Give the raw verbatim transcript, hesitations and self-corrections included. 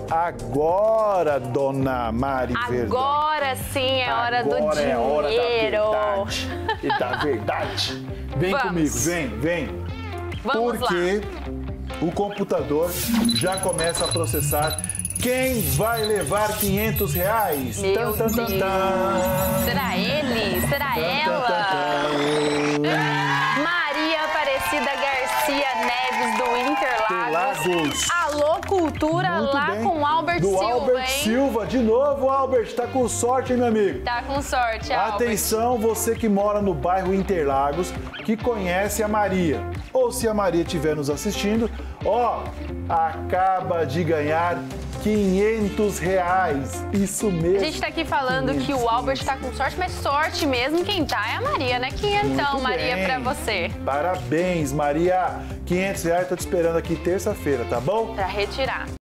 agora, dona Mari Verdade. Agora sim é hora agora do dinheiro. É hora da verdade. E da verdade. Vem Vamos. comigo, vem, vem. Vamos Porque lá. o computador já começa a processar quem vai levar quinhentos reais. Meu Tan, tan, tan, Deus. tan. Será ele? Será Tan, ela? tan, tan, tan. Maria Aparecida Garcia Neves, do Interlagos. Interlagos. Alô, Cultura, Muito lá bem. com o Albert Do Silva, Albert hein? Silva. De novo, Albert. Tá com sorte, hein, meu amigo? Tá com sorte, Albert. Atenção, você que mora no bairro Interlagos, que conhece a Maria. Ou se a Maria estiver nos assistindo, ó, acaba de ganhar quinhentos reais. Isso mesmo. A gente tá aqui falando que o Albert tá com sorte, mas sorte mesmo quem tá é a Maria, né? Quinhentão, Muito Maria, bem. pra você. Parabéns, Maria. quinhentos reais, tô te esperando aqui terça-feira, tá bom? Pra retirar.